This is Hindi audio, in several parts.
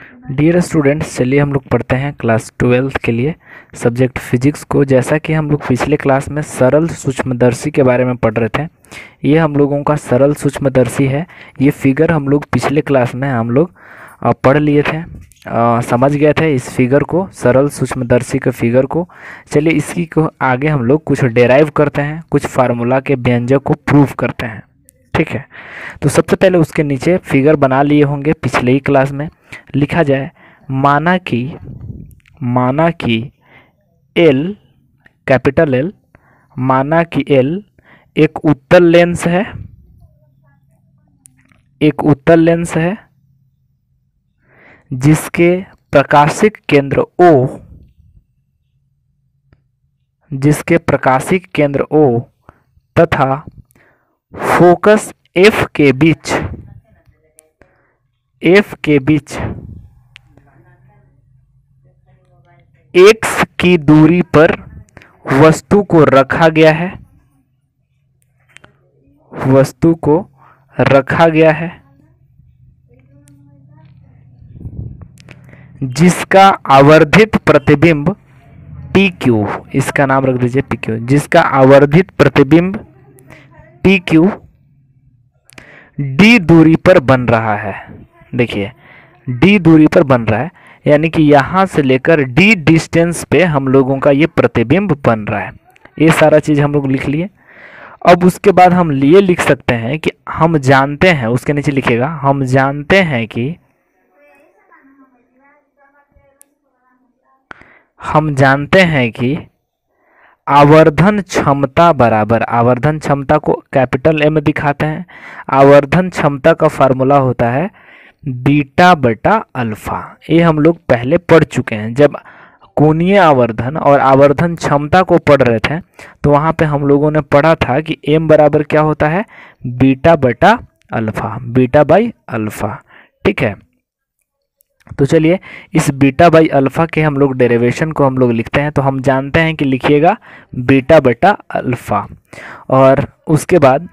डियर स्टूडेंट्स, चलिए हम लोग पढ़ते हैं क्लास 12 के लिए सब्जेक्ट फिजिक्स को। जैसा कि हम लोग पिछले क्लास में सरल सूक्ष्मदर्शी के बारे में पढ़ रहे थे, ये हम लोगों का सरल सूक्ष्मदर्शी है। ये फिगर हम लोग पिछले क्लास में हम लोग पढ़ लिए थे, समझ गए थे इस फिगर को, सरल सूक्ष्मदर्शी के फिगर को। चलिए इसकी को आगे हम लोग कुछ डेराइव करते हैं, कुछ फार्मूला के व्यंजक को प्रूव करते हैं। ठीक है, तो सबसे पहले उसके नीचे फिगर बना लिए होंगे पिछले ही क्लास में। लिखा जाए, माना कि एल, कैपिटल एल, माना कि एल एक उत्तल लेंस है, एक उत्तल लेंस है जिसके प्रकाशिक केंद्र O, जिसके प्रकाशिक केंद्र O तथा फोकस F के बीच, F के बीच x की दूरी पर वस्तु को रखा गया है, वस्तु को रखा गया है जिसका आवर्धित प्रतिबिंब PQ, इसका नाम रख दीजिए PQ, जिसका आवर्धित प्रतिबिंब PQ D दूरी पर बन रहा है। देखिए D दूरी पर बन रहा है, यानी कि यहाँ से लेकर D डिस्टेंस पे हम लोगों का ये प्रतिबिंब बन रहा है। ये सारा चीज़ हम लोग लिख लिए। अब उसके बाद हम ये लिख सकते हैं कि हम जानते हैं, उसके नीचे लिखेगा, हम जानते हैं कि आवर्धन क्षमता बराबर, आवर्धन क्षमता को कैपिटल M दिखाते हैं। आवर्धन क्षमता का फार्मूला होता है बीटा बटा अल्फा। ये हम लोग पहले पढ़ चुके हैं, जब कोणीय आवर्धन और आवर्धन क्षमता को पढ़ रहे थे तो वहाँ पे हम लोगों ने पढ़ा था कि M बराबर क्या होता है, बीटा बटा अल्फा, बीटा बाई अल्फा। ठीक है, तो चलिए इस बीटा बाई अल्फा के हम लोग डेरिवेशन को हम लोग लिखते हैं। तो हम जानते हैं कि लिखिएगा बीटा बटा अल्फा, और उसके बाद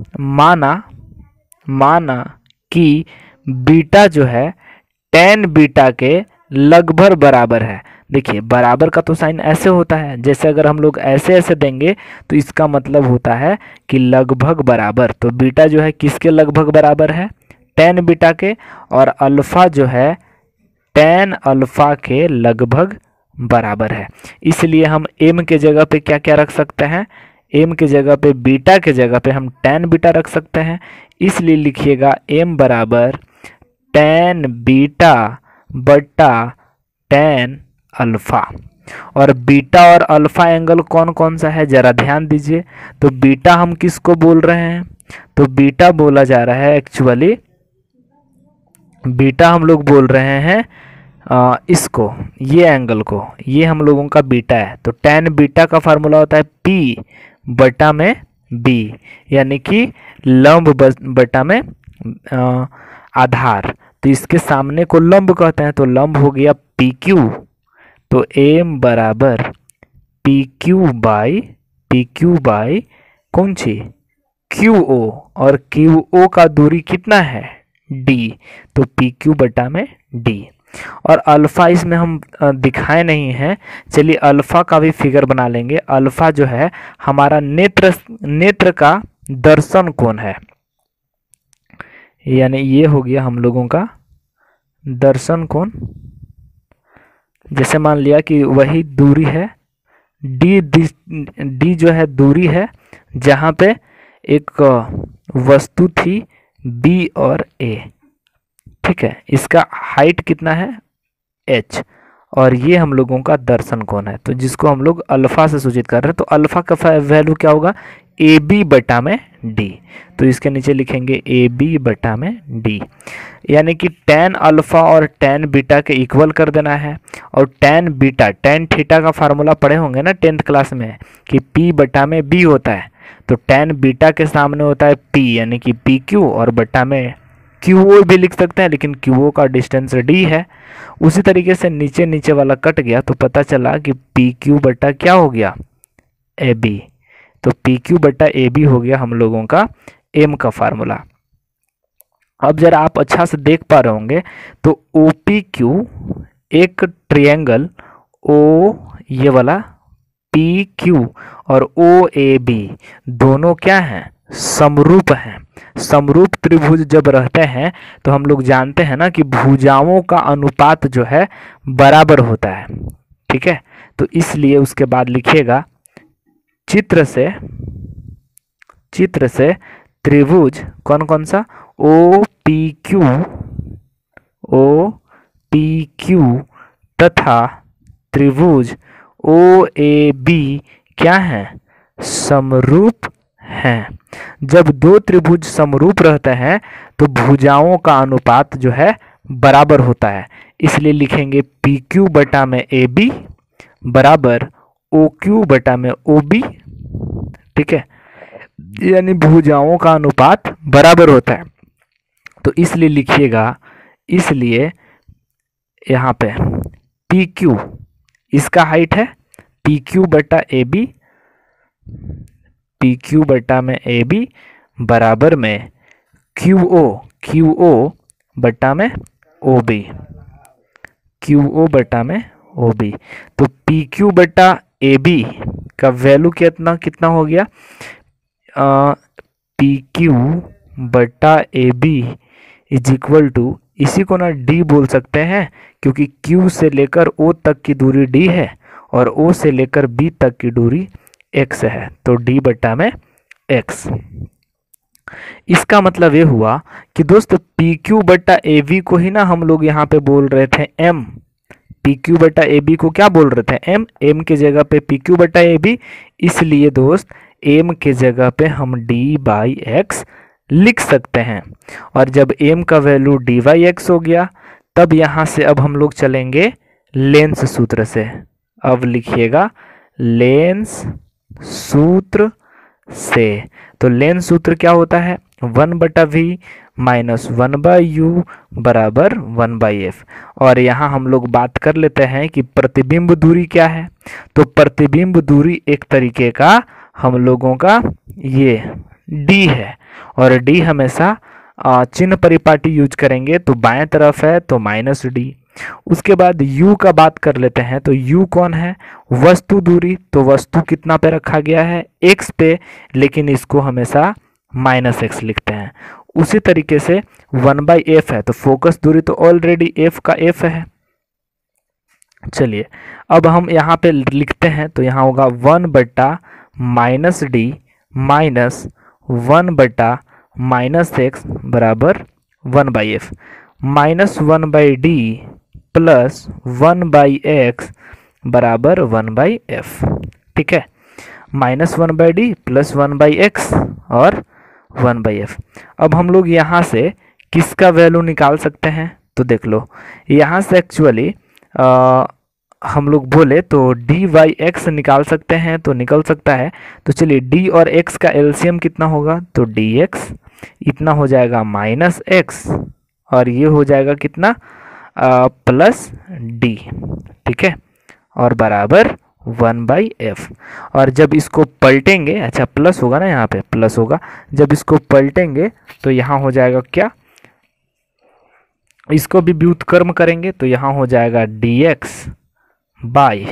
माना कि बीटा जो है tan बीटा के लगभग बराबर है। देखिए बराबर का तो साइन ऐसे होता है, जैसे अगर हम लोग ऐसे ऐसे देंगे तो इसका मतलब होता है कि लगभग बराबर। तो बीटा जो है किसके लगभग बराबर है, tan बीटा के, और अल्फा जो है tan अल्फा के लगभग बराबर है। इसलिए हम m के जगह पे क्या क्या रख सकते हैं, m के जगह पे, बीटा के जगह पे हम tan बीटा रख सकते हैं। इसलिए लिखिएगा m बराबर tan बीटा बटा tan अल्फा। और बीटा और अल्फा एंगल कौन कौन सा है जरा ध्यान दीजिए। तो बीटा हम किसको बोल रहे हैं, तो बीटा बोला जा रहा है, एक्चुअली बीटा हम लोग बोल रहे हैं इसको, ये एंगल को, ये हम लोगों का बीटा है। तो tan बीटा का फार्मूला होता है P बटा में B, यानी कि लंब बटा में आधार। तो इसके सामने को लंब कहते हैं, तो लंब हो गया PQ। तो M बराबर PQ बाई कौन सी, QO, और QO का दूरी कितना है D, तो PQ बटा में D। और अल्फा इसमें हम दिखाए नहीं हैं, चलिए अल्फा का भी फिगर बना लेंगे। अल्फा जो है हमारा नेत्र का दर्शन कोण है, यानी ये हो गया हम लोगों का दर्शन कोण। जैसे मान लिया कि वही दूरी है D जो है दूरी है जहाँ पे एक वस्तु थी B और A। ठीक है, इसका हाइट कितना है h, और ये हम लोगों का दर्शन कोण है, तो जिसको हम लोग अल्फा से सूचित कर रहे हैं। तो अल्फा का वैल्यू क्या होगा, AB बटा में D। तो इसके नीचे लिखेंगे AB बटा में D, यानी कि tan अल्फा और tan बीटा के इक्वल कर देना है। और tan बीटा, tan थीटा का फार्मूला पढ़े होंगे ना 10th क्लास में, कि P बटा में B होता है। तो tan बीटा के सामने होता है P, यानी कि PQ, और बटा में QO भी लिख सकते हैं, लेकिन QO का डिस्टेंस D है। उसी तरीके से नीचे नीचे वाला कट गया, तो पता चला कि PQ बटा क्या हो गया, AB। तो PQ बटा AB हो गया हम लोगों का M का फार्मूला। अब जरा आप अच्छा से देख पा रहे होंगे तो ओ पी क्यू एक ट्रायंगल ओ ये वाला पी क्यू और ओ ए बी दोनों क्या हैं, समरूप हैं। समरूप त्रिभुज जब रहते हैं तो हम लोग जानते हैं ना कि भुजाओं का अनुपात जो है बराबर होता है। ठीक है, तो इसलिए उसके बाद लिखिएगा चित्र से त्रिभुज कौन कौन सा, ओ पी क्यू तथा त्रिभुज ओ ए बी क्या है, समरूप हैं। जब दो त्रिभुज समरूप रहते हैं तो भुजाओं का अनुपात जो है बराबर होता है, इसलिए लिखेंगे पी क्यू बटा में ए बी बराबर ओ क्यू बटा में ओ बी। ठीक है, यानी भुजाओं का अनुपात बराबर होता है। तो इसलिए लिखिएगा, इसलिए यहाँ पे पी क्यू इसका हाइट है पी क्यू बटा ए बी, पी क्यू बटा में ए बी बराबर में क्यू ओ बटा में ओ बी, क्यू ओ बटा में ओ बी। तो पी क्यू बटा ए बी का वैल्यू कितना हो गया, पी क्यू बटा A B is equal to, इसी को ना डी बोल सकते हैं क्योंकि Q से लेकर O तक की दूरी D है और O से लेकर B तक की दूरी X है, तो D बटा में X। इसका मतलब ये हुआ कि दोस्त PQ बटा AB को ही ना हम लोग यहाँ पे बोल रहे थे M, PQ बटा AB को क्या बोल रहे थे M के जगह पे PQ बटा AB, इसलिए दोस्त M के जगह पे हम D बाई X लिख सकते हैं। और जब m का वैल्यू dy x हो गया तब यहाँ से अब हम लोग चलेंगे लेंस सूत्र से। अब लिखिएगा लेंस सूत्र से, तो लेंस सूत्र क्या होता है, 1/v माइनस 1/u बराबर 1/f। और यहाँ हम लोग बात कर लेते हैं कि प्रतिबिंब दूरी क्या है, तो प्रतिबिंब दूरी एक तरीके का हम लोगों का ये d है और d हमेशा चिन्ह परिपाटी यूज करेंगे, तो बाएं तरफ है तो माइनस डी। उसके बाद u का बात कर लेते हैं, तो u कौन है, वस्तु दूरी, तो वस्तु कितना पे रखा गया है x पे, लेकिन इसको हमेशा माइनस x लिखते हैं। उसी तरीके से 1/f है तो फोकस दूरी तो ऑलरेडी f का f है। चलिए अब हम यहाँ पे लिखते हैं, तो यहाँ होगा 1 बटा माइनस डी माइनस 1 बटा माइनस एक्स बराबर 1/f, minus 1/d plus 1/x बराबर 1/f। ठीक है, माइनस 1/d प्लस 1/x और 1/f। अब हम लोग यहाँ से किसका वैल्यू निकाल सकते हैं, तो देख लो यहाँ से एक्चुअली हम लोग बोले तो dy x निकाल सकते हैं, तो निकल सकता है। तो चलिए d और x का एलसीएम कितना होगा, तो dx इतना हो जाएगा माइनस x और ये हो जाएगा कितना प्लस d। ठीक है, और बराबर 1/f। और जब इसको पलटेंगे, अच्छा प्लस होगा ना, यहाँ पे प्लस होगा, जब इसको पलटेंगे तो यहाँ हो जाएगा क्या, इसको भी व्युत्क्रम करेंगे तो यहाँ हो जाएगा dx बाई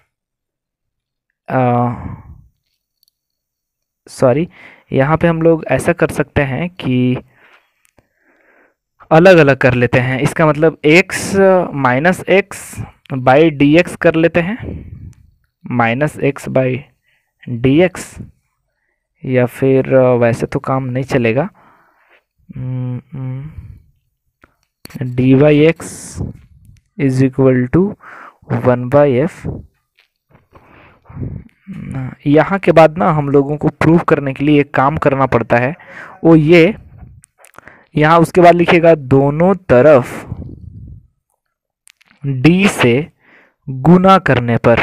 सॉरी यहाँ पे हम लोग ऐसा कर सकते हैं कि अलग अलग कर लेते हैं, इसका मतलब x minus x by d x कर लेते हैं, minus x by d x, या फिर वैसे तो काम नहीं चलेगा, d y x is equal to 1/f। यहाँ के बाद ना हम लोगों को प्रूव करने के लिए एक काम करना पड़ता है, वो ये यहाँ उसके बाद लिखिएगा दोनों तरफ d से गुना करने पर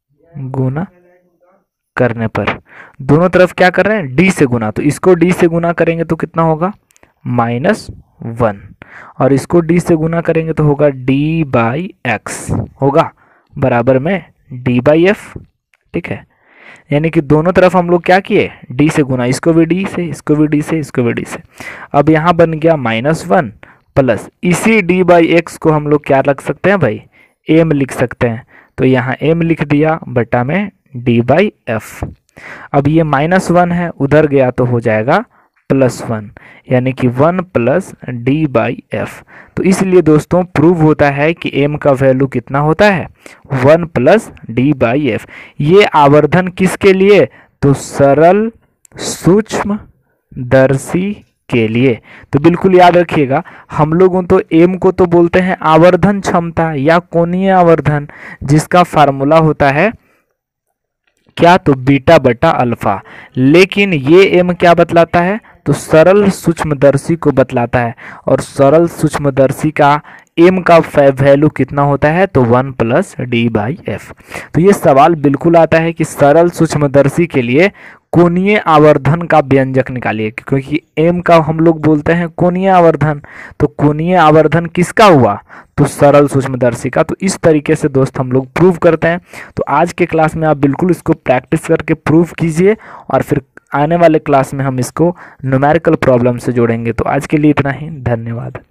दोनों तरफ क्या कर रहे हैं, d से गुना, तो इसको d से गुना करेंगे तो कितना होगा -1 और इसको d से गुना करेंगे तो होगा d/x होगा बराबर में d/f। ठीक है, यानी कि दोनों तरफ हम लोग क्या किए, डी से गुना, इसको भी डी से, इसको भी डी से, इसको भी डी से। अब यहाँ बन गया -1 प्लस इसी डी बाई एक्स को हम लोग क्या रख सकते हैं भाई, एम लिख सकते हैं। तो यहाँ एम लिख दिया बटा में डी बाई एफ। अब ये -1 है, उधर गया तो हो जाएगा +1, यानी कि 1 प्लस डी बाई एफ। तो इसलिए दोस्तों प्रूव होता है कि m का वैल्यू कितना होता है, 1 प्लस डी बाई एफ। ये आवर्धन किसके लिए, तो सरल सूक्ष्मदर्शी के लिए। तो बिल्कुल याद रखिएगा, हम लोगों तो m को तो बोलते हैं आवर्धन क्षमता या कोणीय आवर्धन, जिसका फार्मूला होता है क्या, तो बीटा बटा अल्फा। लेकिन ये m क्या बतलाता है, तो सरल सूक्ष्मदर्शी को बतलाता है, और सरल सूक्ष्मदर्शी का m का वैल्यू कितना होता है, तो 1 प्लस डी बाई एफ। तो ये सवाल बिल्कुल आता है कि सरल सूक्ष्मदर्शी के लिए कोणीय आवर्धन का व्यंजक निकालिए, क्योंकि m का हम लोग बोलते हैं कोणीय आवर्धन। तो कोणीय आवर्धन किसका हुआ, तो सरल सूक्ष्मदर्शी का। तो इस तरीके से दोस्त हम लोग प्रूव करते हैं। तो आज के क्लास में आप बिल्कुल इसको प्रैक्टिस करके प्रूव कीजिए, और फिर आने वाले क्लास में हम इसको न्यूमेरिकल प्रॉब्लम से जोड़ेंगे। तो आज के लिए इतना ही, धन्यवाद।